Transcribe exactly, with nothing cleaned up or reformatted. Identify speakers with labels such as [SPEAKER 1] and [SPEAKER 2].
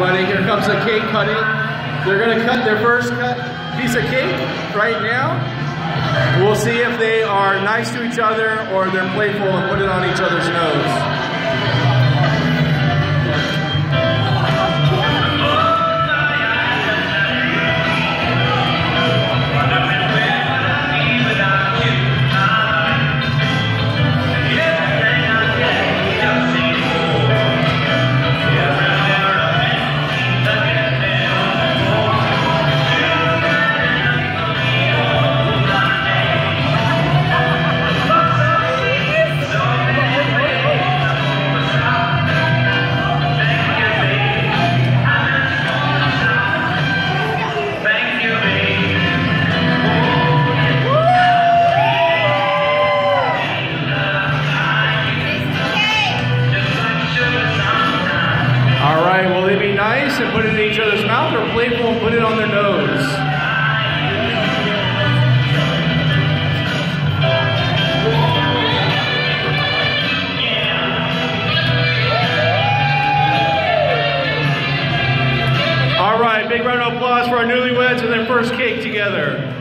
[SPEAKER 1] everybody. Here comes the cake cutting. They're gonna cut their first cut piece of cake right now. We'll see if they are nice to each other or they're playful and put it on each other's nose. Nice and put it in each other's mouth, or playful and put it on their nose. All right, big round of applause for our newlyweds and their first cake together.